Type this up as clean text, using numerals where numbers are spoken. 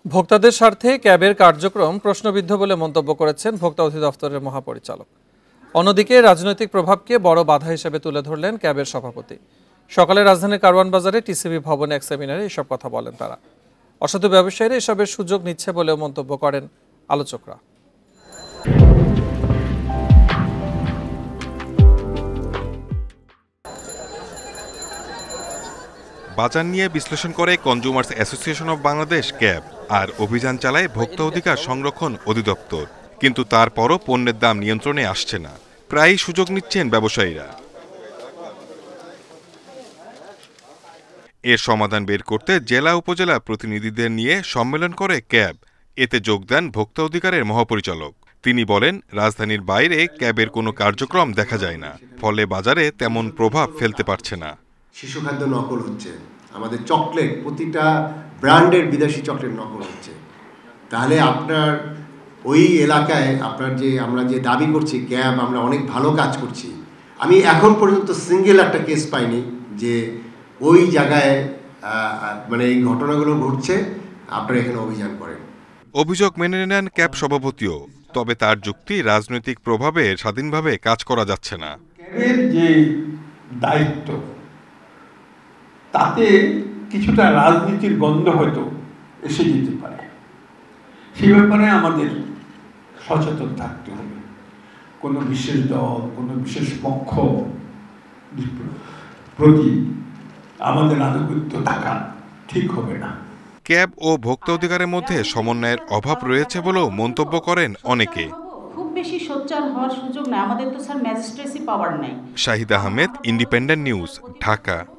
ভোক্তাদের স্বার্থে ক্যাবের কার্যক্রম প্রশ্নবিদ্ধ বলে মন্তব্য করেছেন ভোক্তা অধিদপ্তরের মহাপরিচালক। অন্যদিকে রাজনৈতিক প্রভাবকে বড় বাধা হিসেবে তুলে ধরলেন ক্যাবের সভাপতি। সকালে রাজধানীর কারওয়ান বাজারে টিসিবি ভবনে এক সেমিনারে এসব কথা বলেন তারা। অসাধু ব্যবসায়ীরা এসবের সুযোগ নিচ্ছে বলেও মন্তব্য করেন আলোচকরা। বাজার নিয়ে বিশ্লেষণ করে consumers association of Bangladesh CAB আর অভিযান চালায় ভোক্তা অধিকার সংরক্ষণ অধিদপ্তর। কিন্তু তারপরও পণ্যের দাম নিয়ন্ত্রণে আসছে না, প্রায়ই সুযোগ নিচ্ছেন ব্যবসায়ীরা। এর সমাধান বের করতে জেলা উপজেলা প্রতিনিধিদের নিয়ে সম্মেলন করে ক্যাব। এতে যোগ দেন ভোক্তা অধিকারের মহাপরিচালক। তিনি বলেন, রাজধানীর বাইরে ক্যাবের কোনো কার্যক্রম দেখা যায় না, ফলে বাজারে তেমন প্রভাব ফেলতে পারছে না। শিশু খাদ্য নকল হচ্ছে, আমাদের চকলেট, প্রতিটা ব্র্যান্ডের বিদেশি চকলেট নকল হচ্ছে। তাহলে আপনার ওই এলাকায় আমরা যে দাবি করছি ক্যাব আমরা অনেক ভালো কাজ করছি, আমি এখন পর্যন্ত সিঙ্গেল একটা কেস পাইনি যে ওই জায়গায় মানে এই ঘটনাগুলো ঘটছে, আপনারা এখানে অভিযান করেন। অভিযোগ মেনে নেন ক্যাব সভাপতিও, তবে তার যুক্তি রাজনৈতিক প্রভাবে স্বাধীনভাবে কাজ করা যাচ্ছে না। ক্যাবের যে দায়িত্ব, তাতে কিছুটা রাজনীতির গন্ধ হয়তো এসে যেতে পারে। সেই ব্যাপারে আমাদের সচেতন থাকতে হবে। কোনো বিশেষ দল, কোনো বিশেষ পক্ষ প্রতি আমাদের আনুগত্য থাকা ঠিক হবে না। ক্যাব ও ভোক্তা অধিকারের মধ্যে সমন্বয়ের অভাব রয়েছে বলেও মন্তব্য করেন অনেকে। খুব বেশি সোচ্চার হওয়ার সুযোগ নাই, আমাদের তো স্যার ম্যাজিস্ট্রেসি পাওয়ার নাই। Shahid Ahmed, independent news, Dhaka.